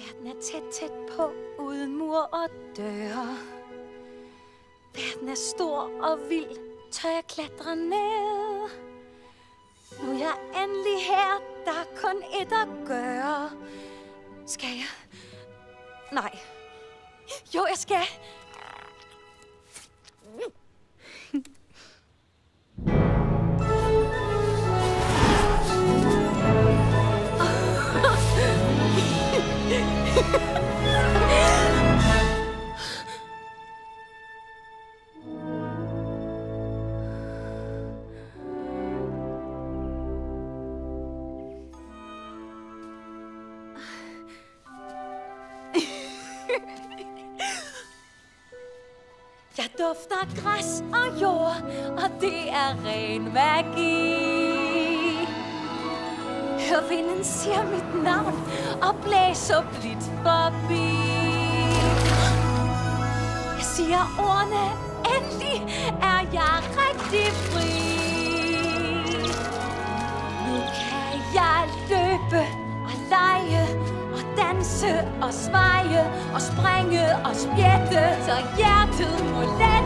Verden er tæt, tæt på, uden mur og døre. Verden er stor og vild, tør jeg klatre ned. Nu er jeg endelig her, der er kun et at gøre. Skal jeg? Nej. Jo, jeg skal. Jeg dufter græs og jord, og det er ren magi. Hør vinden siger mit navn og blæser blidt forbi. Jeg siger ordene, endelig er jeg rigtig fri. Nu kan jeg løbe og lege og danse og sveje og springe og spjætte, så hjertet må lade.